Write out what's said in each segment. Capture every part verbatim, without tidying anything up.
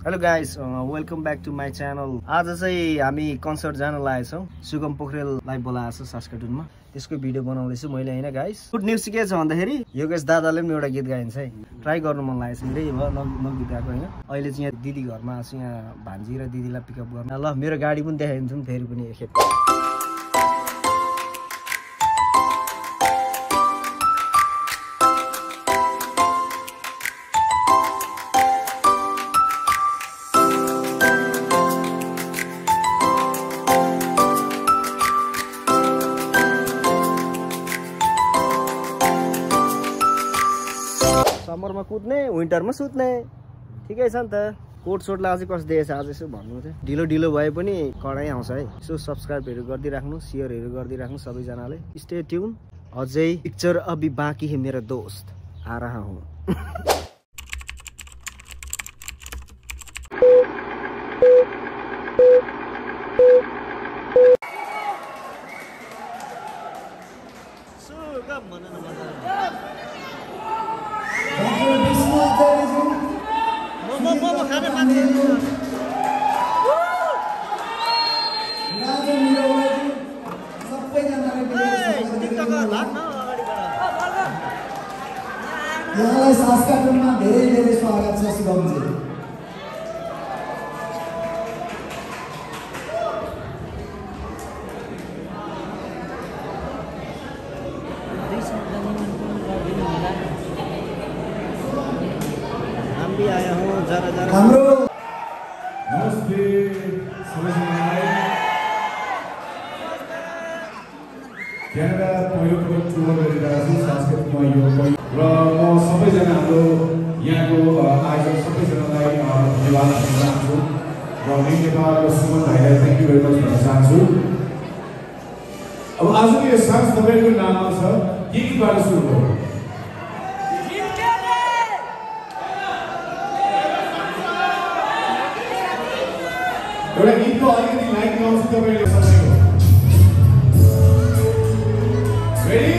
Hello guys, uh, welcome back to my channel. आज चाहिँ हामी कन्सर्ट जान लागेको छौं. सुगम पोखरेललाई बोलाएको छ सास्काटुनमा. त्यसको भिडियो बनाउँदैछु मैले हैन गाइस. गुड न्यूज के छ भन्दाखेरि योगेश दादाले पनि एउटा गीत गाइन्छ है. ट्राई गर्नु मन लागेछ धेरै भयो न गीत गाएको हैन. अहिले चाहिँ यहाँ दिदी घरमा आछु यहाँ भान्जी र दिदीलाई पिकअप गर्न. ल मेरो गाडी पनि देखाइदिन्छु नि फेरि पनि एकखेप. समरमा कुद्ने विन्टरमा सुत्ने ठिकै छ नि त. कोट सोट लाएर चाहिँ कस्तो देखेछ आज यसो भन्नु थियो. ढिलो ढिलो भए पनि कडाइ आउँछ है. यसो सब्सक्राइबहरू गरिदिराख्नु, शेयरहरू गरिदिराख्नु सबैजनाले. Stay tune. अझै पिक्चर अभी बाँकी है मेरा दोस्त आ रहा हूँ. सुगम मन न मजा. मोमो मोमो खाने मान्छे यहाँलाई सास्काटुनमा धेरै धेरै स्वागत छ सुगमजी. आया हूँ जरा जरा हाम्रो नमस्ते सबैजनालाई. क्यानाडा पहिलोपटक टुर गरिरहेको छु सास्काटुनमा यो र म सबैजना हाम्रो यहाँको आयोजक सबैजनालाई धन्यवाद दिन चाहन्छु र नेपाल र सुमन भाइलाई थ्याङ्क यू भेरी मच भन्न चाहन्छु. अब आजको यो साँझ तपाईँको नाममा छ के केबाट सुरु भयो. एउटा गीतको अलिकति लाइन गाउँछु तपाईँले सबैको. रेडी?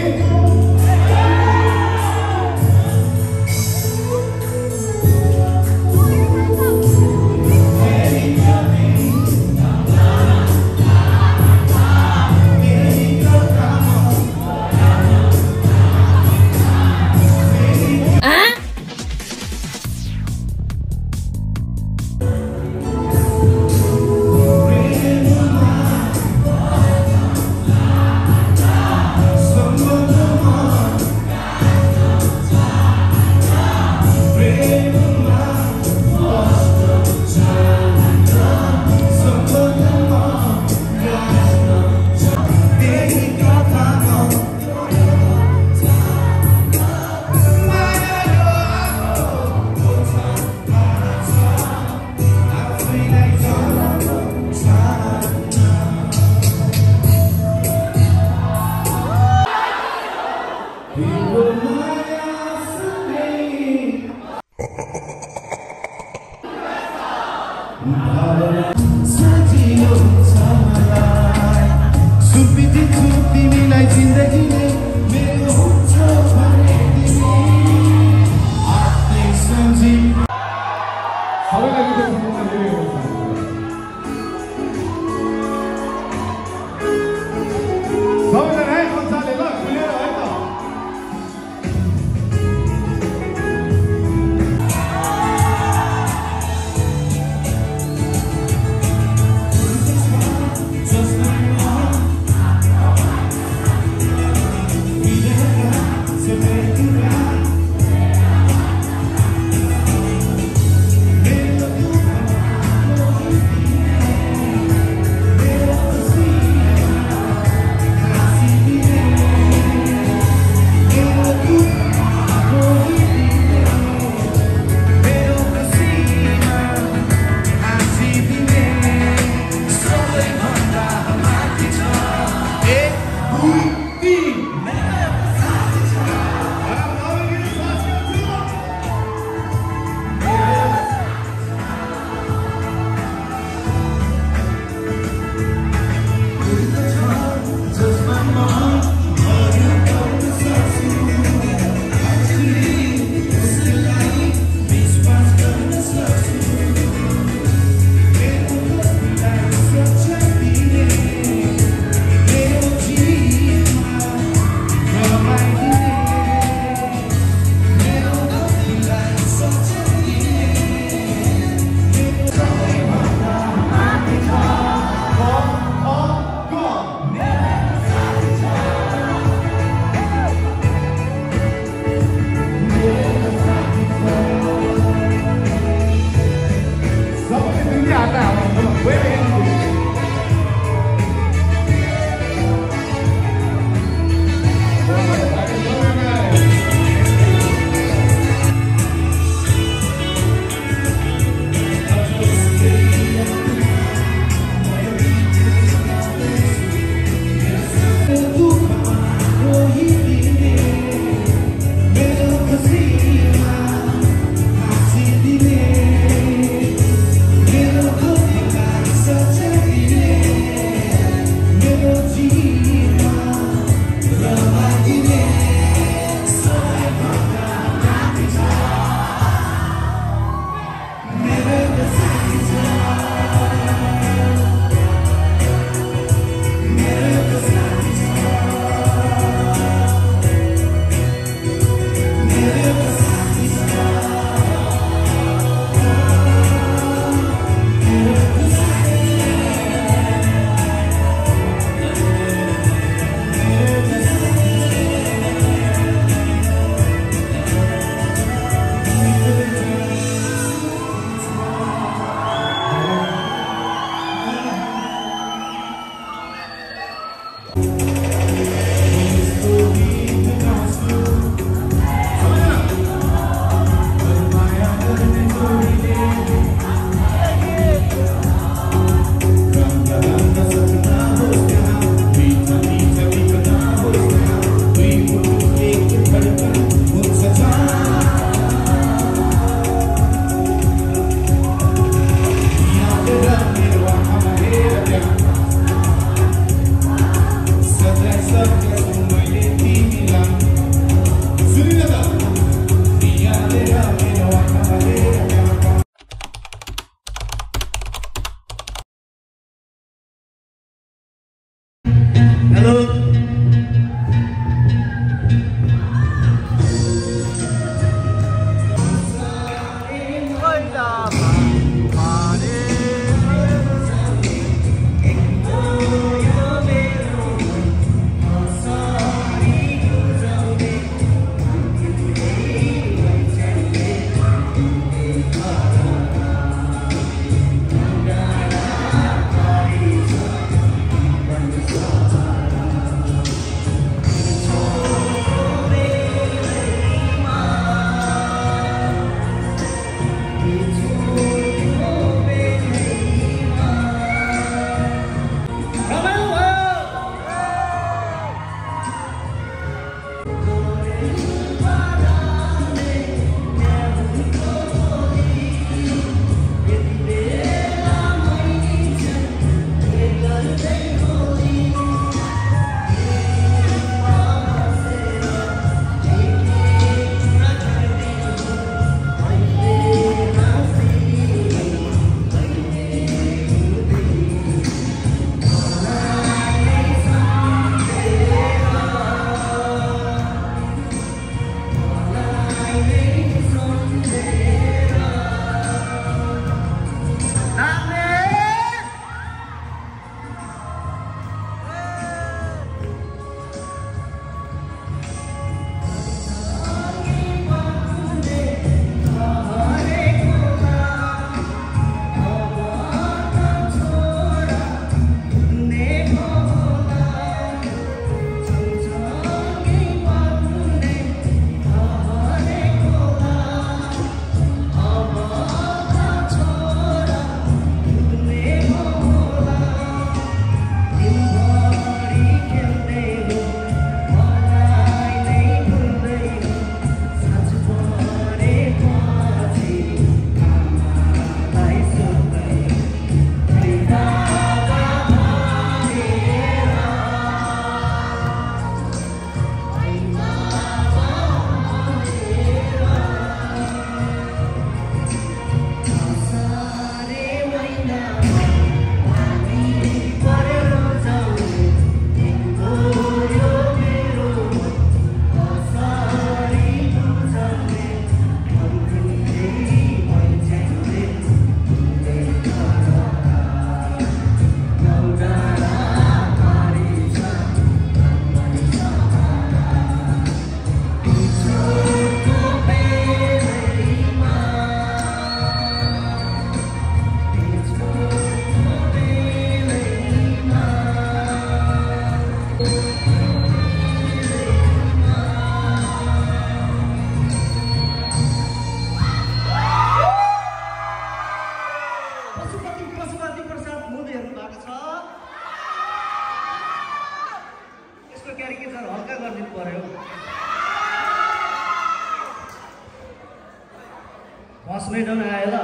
बस्नै डन आयो ल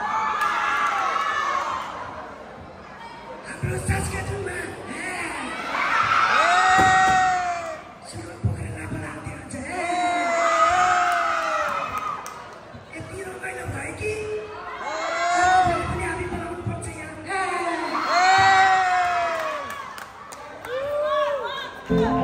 हाम्रो सास्केटमा सुगम पोखरेल बनाउँदै हुन्छ यति रमाइलो भयो कि पनि हामी बनाउनु पर्छ यहाँ